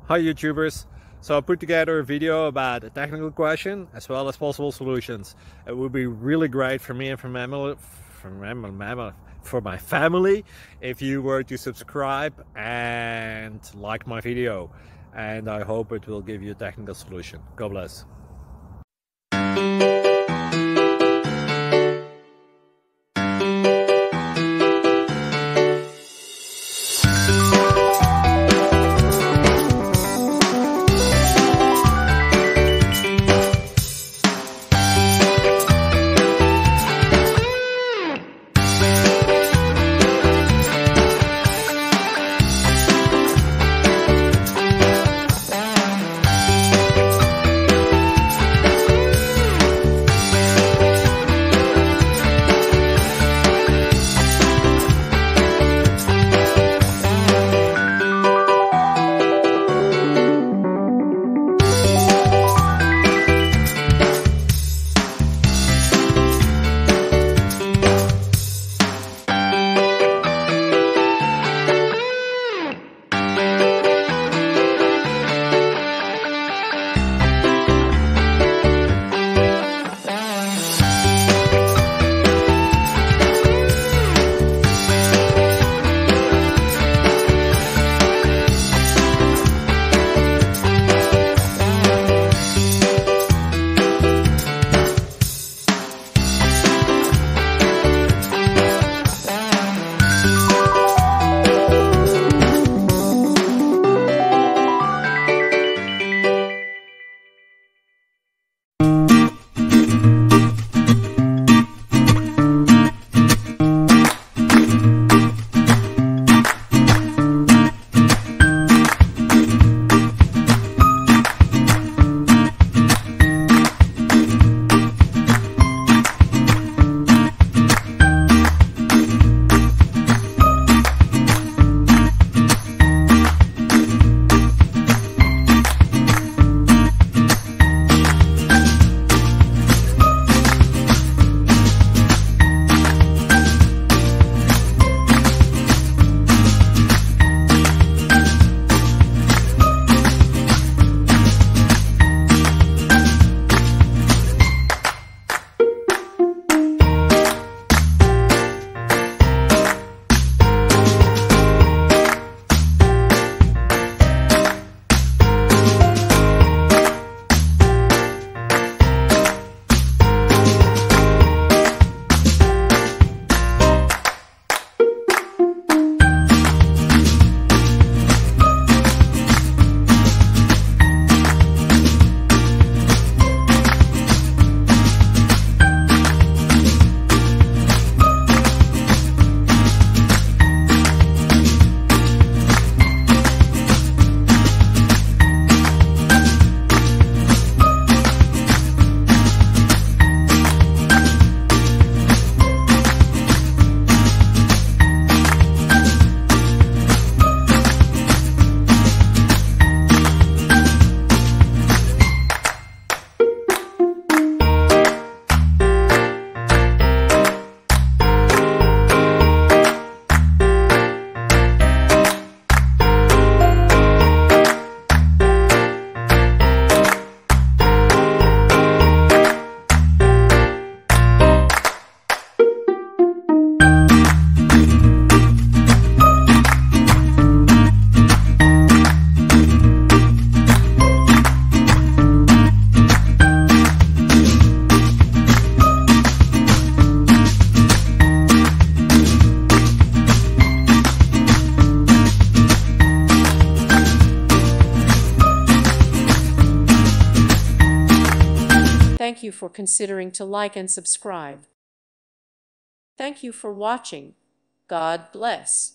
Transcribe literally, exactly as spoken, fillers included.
Hi YouTubers. So I put together a video about a technical question as well as possible solutions. It would be really great for me and for my, for my, for my family if you were to subscribe and like my video. And I hope it will give you a technical solution. God bless. Thank you for considering to like and subscribe. Thank you for watching. God bless.